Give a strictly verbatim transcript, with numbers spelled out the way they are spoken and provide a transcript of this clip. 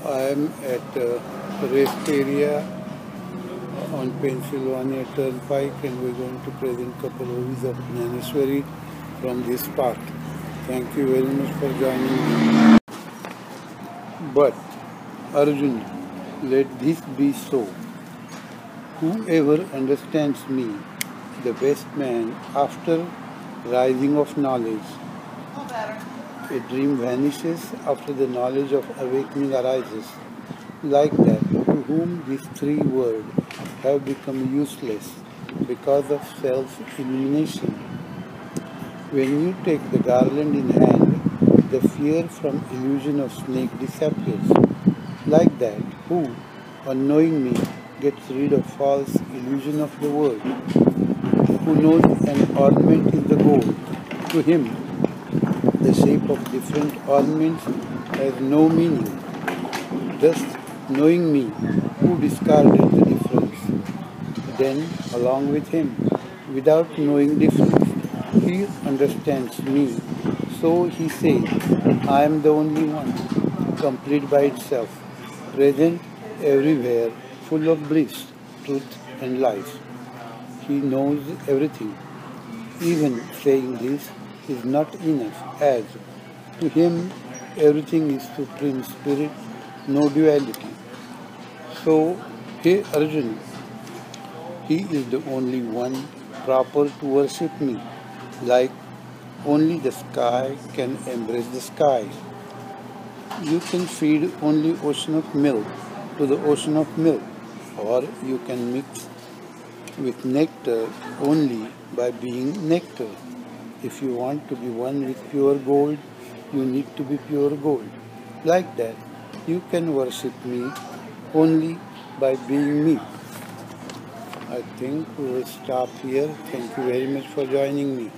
I am at uh, rest area on Pennsylvania Turnpike, and we're going to present a couple movies of Jnaneshwari from this part. Thank you very much for joining me. But Arjun, let this be so. Whoever understands me, the best man, after rising of knowledge, a dream vanishes after the knowledge of awakening arises. Like that, to whom these three words have become useless because of self-illumination. When you take the garland in hand, the fear from illusion of snake disappears. Like that, who, on knowing me, gets rid of false illusion of the world. Who knows an ornament is the gold, to him the shape of different ornaments has no meaning. Thus, knowing me, who discarded the difference, then along with him, without knowing difference, he understands me. So he says, I am the only one, complete by itself, present everywhere, full of bliss, truth and life. He knows everything. Even saying this is not enough, as to him everything is Supreme Spirit, no duality. So, hey Arjun, he is the only one proper to worship me, like only the sky can embrace the sky. You can feed only ocean of milk to the ocean of milk, or you can mix with nectar only by being nectar. If you want to be one with pure gold, you need to be pure gold. Like that, you can worship me only by being me. I think we will stop here. Thank you very much for joining me.